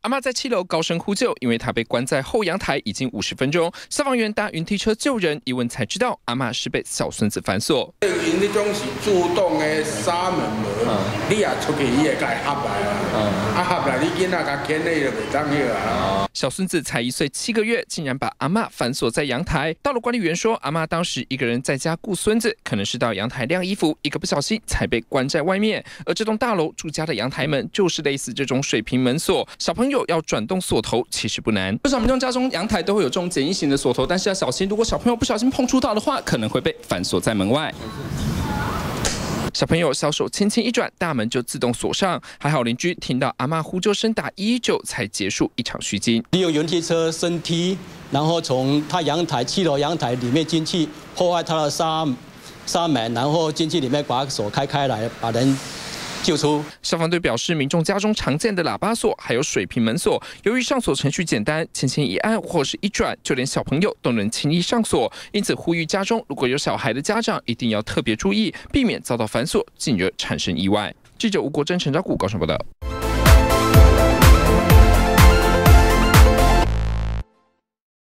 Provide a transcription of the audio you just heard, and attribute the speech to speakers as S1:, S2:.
S1: 阿嬷在7楼高声呼救，因为她被关在后阳台已经50分钟。消防员搭云梯车救人，一问才知道阿嬷是被小孙子反锁。
S2: 因那种是自动的纱门门，你也出去伊会甲合来啊，合来你囡仔甲牵咧就袂当去啊。
S1: 小孙子才1岁7个月，竟然把阿嬷反锁在阳台。到了管理员说，阿嬷当时一个人在家顾孙子，可能是到阳台晾衣服，一个不小心才被关在外面。而这栋大楼住家的阳台门就是类似这种水平门锁，小朋友要转动锁头其实不难。不少民众家中阳台都会有这种简易型的锁头，但是要小心，如果小朋友不小心碰触到的话，可能会被反锁在门外。小朋友小手轻轻一转，大门就自动锁上。还好邻居听到阿嬷呼救声，打119才结束一场虚惊。
S3: 利用云梯车升梯，然后从他阳台7楼阳台里面进去，破坏他的纱门，然后进去里面把锁开来，把人救出。
S1: 消防队表示，民众家中常见的喇叭锁还有水平门锁，由于上锁程序简单，轻轻一按或是一转，就连小朋友都能轻易上锁。因此，呼吁家中如果有小孩的家长，一定要特别注意，避免遭到反锁，进而产生意外。记者吴国珍、陈昭谷高雄报道。